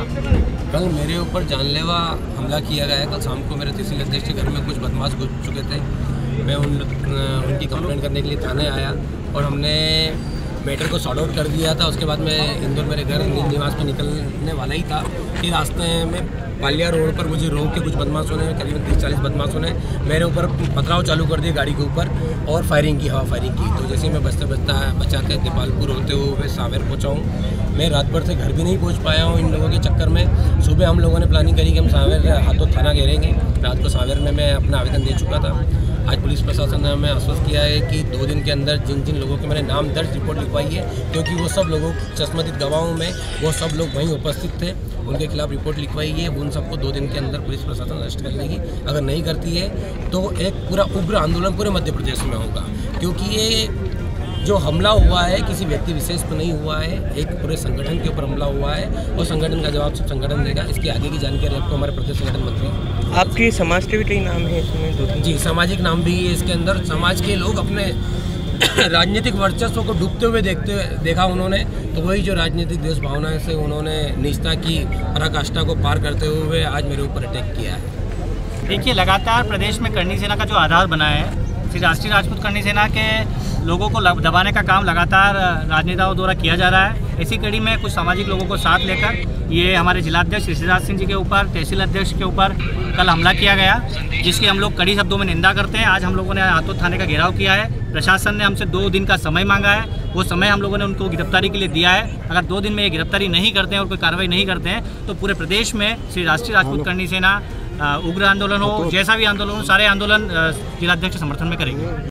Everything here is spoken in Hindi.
कल मेरे ऊपर जानलेवा हमला किया गया है। कल शाम को मेरे तहसील अध्यक्ष के घर में कुछ बदमाश घुस चुके थे। मैं उनकी कंप्लेंट करने के लिए थाने आया और हमने मैटर को सॉर्ट आउट कर दिया था। उसके बाद मैं इंदौर मेरे घर निवास में निकलने वाला ही था कि रास्ते में पालिया रोड पर मुझे रोक के कुछ बदमाशों ने, करीबन 30-40 बदमाशों ने मेरे ऊपर पथराव चालू कर दिया गाड़ी के ऊपर और फायरिंग की, हवा फायरिंग की। तो जैसे मैं बचा के देपालपुर होते हुए सांवेर पहुँचा हूँ। मैं रात भर से घर भी नहीं पहुँच पाया हूँ इन लोगों के चक्कर में। सुबह हम लोगों ने प्लानिंग करी कि हम सांवेर हाथों थाना घेरेंगे। रात को सांवेर में मैं अपना आवेदन दे चुका था। आज पुलिस प्रशासन ने हमें आश्वस्त किया है कि 2 दिन के अंदर जिन जिन लोगों के मैंने नाम दर्ज रिपोर्ट लिखवाई है, क्योंकि वो सब लोगों चश्मदीद गवाहों में वो सब लोग वहीं उपस्थित थे, उनके खिलाफ रिपोर्ट लिखवाई है। उन सबको 2 दिन के अंदर पुलिस प्रशासन अरेस्ट कर लेगी। अगर नहीं करती है तो एक पूरा उग्र आंदोलन पूरे मध्य प्रदेश में होगा, क्योंकि ये जो हमला हुआ है किसी व्यक्ति विशेष पर नहीं हुआ है, एक पूरे संगठन के ऊपर हमला हुआ है और संगठन का जवाब सब संगठन देगा। इसकी आगे की जानकारी आपको हमारे प्रदेश संगठन मंत्री। आपकी समाज के भी कई नाम है इसमें? 2-3 जी, सामाजिक नाम भी है इसके अंदर। समाज के लोग अपने राजनीतिक वर्चस्व को डूबते हुए देखा उन्होंने, तो वही जो राजनीतिक देश भावना से उन्होंने निष्ठा की पराकाष्ठा को पार करते हुए आज मेरे ऊपर अटैक किया है। देखिए, लगातार प्रदेश में करनी सेना का जो आधार बना है, श्री राष्ट्रीय राजपूत करनी सेना के लोगों को दबाने का काम लगातार राजनेताओं द्वारा किया जा रहा है। इसी कड़ी में कुछ सामाजिक लोगों को साथ लेकर ये हमारे जिलाध्यक्ष ऋषिराज सिंह जी के ऊपर, तहसील अध्यक्ष के ऊपर कल हमला किया गया, जिसकी हम लोग कड़ी शब्दों में निंदा करते हैं। आज हम लोगों ने हाथों थाने का घेराव किया है। प्रशासन ने हमसे 2 दिन का समय मांगा है, वो समय हम लोगों ने उनको गिरफ्तारी के लिए दिया है। अगर 2 दिन में ये गिरफ्तारी नहीं करते हैं और कोई कार्रवाई नहीं करते हैं तो पूरे प्रदेश में श्री राष्ट्रीय राजपूत करनी सेना उग्र आंदोलन हो, जैसा भी आंदोलन हो, सारे आंदोलन जिलाध्यक्ष के समर्थन में करेंगे।